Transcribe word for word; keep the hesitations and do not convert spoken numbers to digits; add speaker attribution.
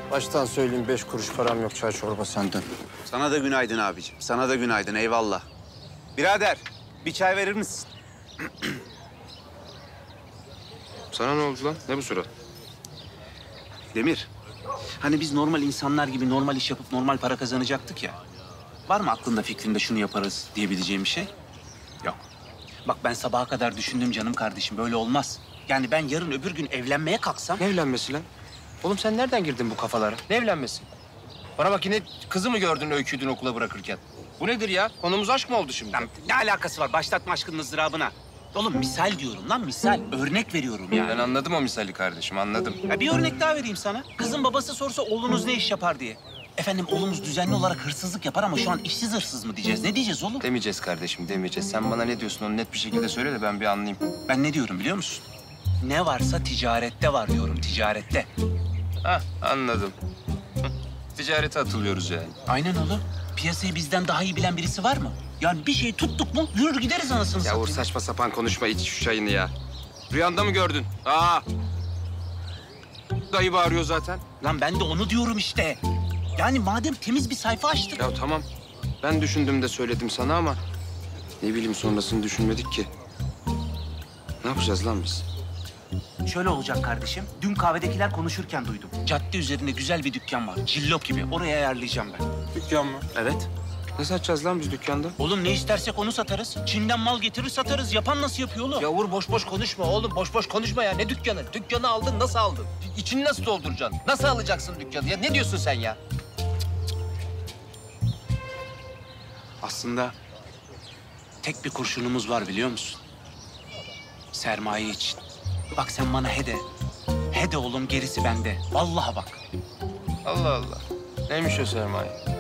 Speaker 1: Baştan söyleyeyim, beş kuruş param yok. Çay çorba senden.
Speaker 2: Sana da günaydın abicim. Sana da günaydın. Eyvallah. Birader, bir çay verir misin?
Speaker 3: Sana ne oldu lan? Ne bu surat?
Speaker 2: Demir, hani biz normal insanlar gibi normal iş yapıp normal para kazanacaktık ya. Var mı aklında, fikrinde şunu yaparız diyebileceğim bir şey? Yok. Bak ben sabaha kadar düşündüm canım kardeşim. Böyle olmaz. Yani ben yarın öbür gün evlenmeye kalksam...
Speaker 3: Ne evlenmesi lan? Oğlum sen nereden girdin bu kafalara? Ne evlenmesi? Bana bak, yine kızı mı gördün, öyküydün okula bırakırken? Bu nedir ya? Konumuz aşk mı oldu şimdi?
Speaker 2: Lan ne alakası var? Başlatma aşkının ızdırabına. Oğlum misal diyorum lan, misal. Örnek veriyorum yani.
Speaker 3: Ben anladım o misali kardeşim, anladım.
Speaker 2: Ya bir örnek daha vereyim sana. Kızın babası sorsa oğlunuz ne iş yapar diye. Efendim oğlumuz düzenli olarak hırsızlık yapar ama şu an işsiz hırsız mı diyeceğiz? Ne diyeceğiz oğlum?
Speaker 3: Demeyeceğiz kardeşim, demeyeceğiz. Sen bana ne diyorsun onu net bir şekilde söyle de ben bir anlayayım.
Speaker 2: Ben ne diyorum biliyor musun? Ne varsa ticarette var diyorum, ticarette.
Speaker 3: Hah, anladım. Hı, ticarete atılıyoruz yani.
Speaker 2: Aynen oğlum. Piyasayı bizden daha iyi bilen birisi var mı? Yani bir şey tuttuk mu yürür gideriz anasını
Speaker 3: Ya
Speaker 2: satayım.
Speaker 3: Uğur, saçma sapan konuşma, iç şu çayını ya. Rüyanda mı gördün? Aa! Dayı bağırıyor zaten.
Speaker 2: Lan ben de onu diyorum işte. Yani madem temiz bir sayfa açtık.
Speaker 3: Ya tamam, ben düşündüm de söyledim sana ama... ...ne bileyim sonrasını düşünmedik ki. Ne yapacağız lan biz?
Speaker 2: Şöyle olacak kardeşim. Dün kahvedekiler konuşurken duydum. Cadde üzerinde güzel bir dükkan var. Cillop gibi. Oraya ayarlayacağım ben.
Speaker 3: Dükkan mı?
Speaker 2: Evet.
Speaker 3: Ne satacağız lan biz dükkanda?
Speaker 2: Oğlum ne istersek onu satarız. Çin'den mal getirir satarız. Yapan nasıl yapıyor oğlum?
Speaker 4: Ya Uğur boş boş konuşma oğlum. Boş boş konuşma ya. Ne dükkanı? Dükkanı aldın, nasıl aldın? İçini nasıl dolduracaksın? Nasıl alacaksın dükkanı? Ya ne diyorsun sen ya?
Speaker 2: Aslında tek bir kurşunumuz var biliyor musun? Sermaye için. Bak sen bana he de. He de oğlum, gerisi bende. Vallahi bak.
Speaker 3: Allah Allah. Neymiş o sermaye?